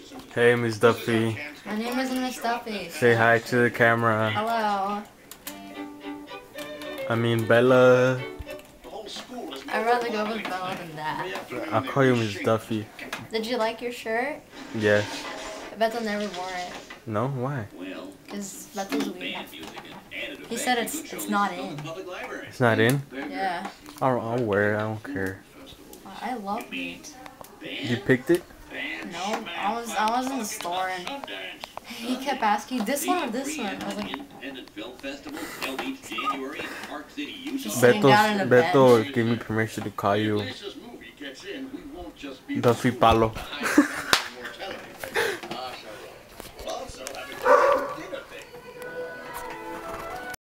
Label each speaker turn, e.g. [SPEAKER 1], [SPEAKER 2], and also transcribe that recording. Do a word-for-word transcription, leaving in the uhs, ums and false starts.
[SPEAKER 1] Hey, Miss Duffy.
[SPEAKER 2] My name isn't Miss Duffy.
[SPEAKER 1] Say hi to the camera.
[SPEAKER 2] Hello.
[SPEAKER 1] I mean, Bella.
[SPEAKER 2] I'd rather go with Bella than that.
[SPEAKER 1] I'll call you Miss Duffy.
[SPEAKER 2] Did you like your shirt?
[SPEAKER 1] Yes.
[SPEAKER 2] Beto never wore it.
[SPEAKER 1] No? Why?
[SPEAKER 2] Because Beto's weird. He said it's it's not in.
[SPEAKER 1] It's not in?
[SPEAKER 2] Yeah.
[SPEAKER 1] I'll, I'll wear it. I don't care.
[SPEAKER 2] I love it.
[SPEAKER 1] You picked it?
[SPEAKER 2] No, I was I was in the store and he kept asking this one or this one. I was like, just sitting down in a
[SPEAKER 1] Beto,
[SPEAKER 2] bench.
[SPEAKER 1] Beto gave me permission to call you Duffy Palo.